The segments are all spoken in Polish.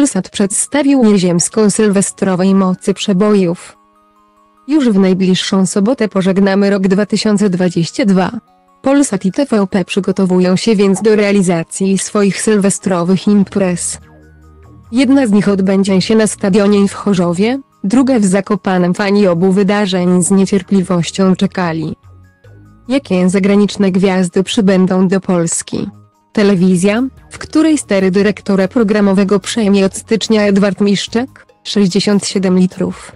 Polsat przedstawił nieziemską sylwestrowej mocy przebojów. Już w najbliższą sobotę pożegnamy rok 2022. Polsat i TVP przygotowują się więc do realizacji swoich sylwestrowych imprez. Jedna z nich odbędzie się na stadionie w Chorzowie, druga w Zakopanem. Fani obu wydarzeń z niecierpliwością czekali. Jakie zagraniczne gwiazdy przybędą do Polski? Telewizja, w której stery dyrektora programowego przejmie od stycznia Edward Miszczak, 67 litrów.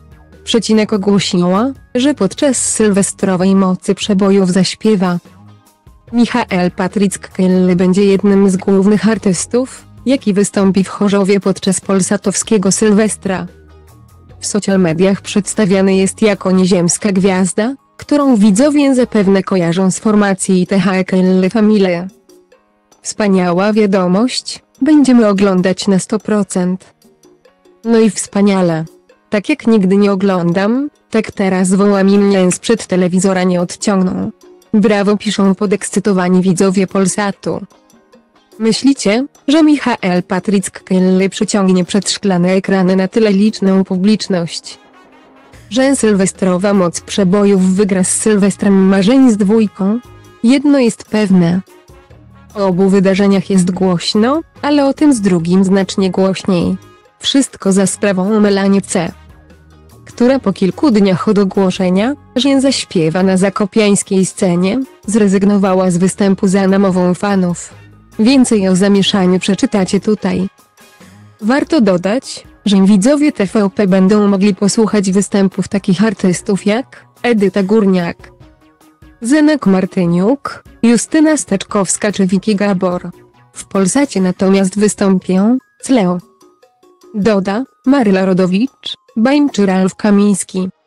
Ogłosiła, że podczas sylwestrowej mocy przebojów zaśpiewa. Michael Patryck-Kelly będzie jednym z głównych artystów, jaki wystąpi w Chorzowie podczas polsatowskiego Sylwestra. W social mediach przedstawiany jest jako nieziemska gwiazda, którą widzowie zapewne kojarzą z formacji The Family. Wspaniała wiadomość, będziemy oglądać na 100%. No i wspaniale. Tak jak nigdy nie oglądam, tak teraz wołam i mnie sprzed telewizora nie odciągną. Brawo, piszą podekscytowani widzowie Polsatu. Myślicie, że Michael Patryck-Kelly przyciągnie przed szklane ekrany na tyle liczną publiczność, że sylwestrowa moc przebojów wygra z Sylwestrem Marzeń z dwójką? Jedno jest pewne. O obu wydarzeniach jest głośno, ale o tym z drugim znacznie głośniej. Wszystko za sprawą Melanie C., która po kilku dniach od ogłoszenia, że zaśpiewa na zakopiańskiej scenie, zrezygnowała z występu za namową fanów. Więcej o zamieszaniu przeczytacie tutaj. Warto dodać, że widzowie TVP będą mogli posłuchać występów takich artystów jak Edyta Górniak, Zenek Martyniuk, Justyna Steczkowska czy Vicky Gabor. W Polsacie natomiast wystąpią Cleo, Doda, Maryla Rodowicz, Baim czy Ralf Kamiński.